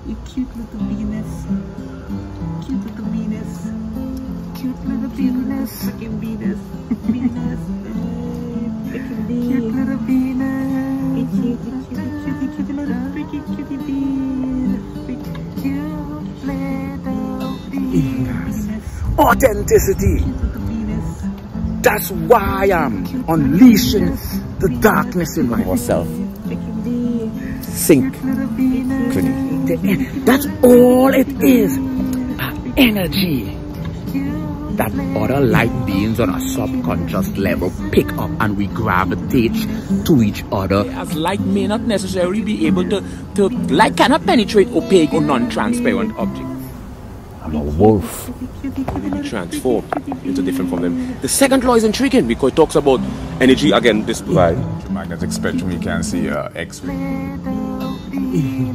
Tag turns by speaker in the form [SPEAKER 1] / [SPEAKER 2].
[SPEAKER 1] You cute little Venus. Cute little Venus. Cute little Venus. Freaking Venus. Venus. Freaking Venus. Cute little Venus. Cute little freaking cutie Venus. Cute little Venus.
[SPEAKER 2] Authenticity. That's why I'm unleashing the darkness in myself. Sync. That's all it is. Energy that other light beings on a subconscious level pick up and we gravitate to each other. As light may not necessarily be able to light cannot penetrate opaque or non-transparent objects. I'm a wolf.
[SPEAKER 3] Be transformed into different from them. The second law is intriguing because it talks about energy again. This
[SPEAKER 4] magnetic spectrum, you can see X-ray.